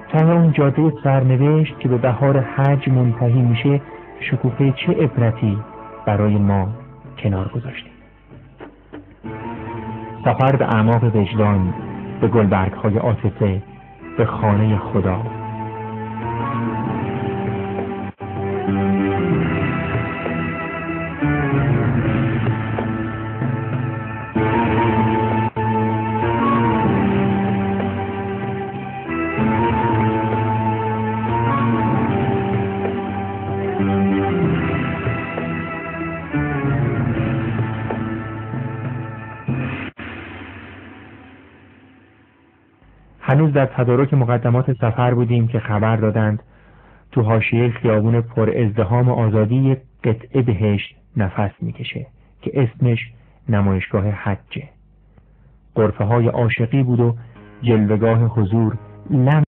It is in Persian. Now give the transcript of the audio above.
ته اون جاده سرنوشت که به بهار حج منتهی میشه شکوفه چه عبرتی برای ما کنار گذاشتیم. سفر به اعماق وجدان، به گلبرگ‌های عاطفه، به خانه خدا. هنوز در تدارک مقدمات سفر بودیم که خبر دادند تو حاشیه خیابون پر ازدحام آزادی یک قطعه بهشت نفس میکشه که اسمش نمایشگاه حجه. غرفه های عاشقی بود و جلوگاه حضور لم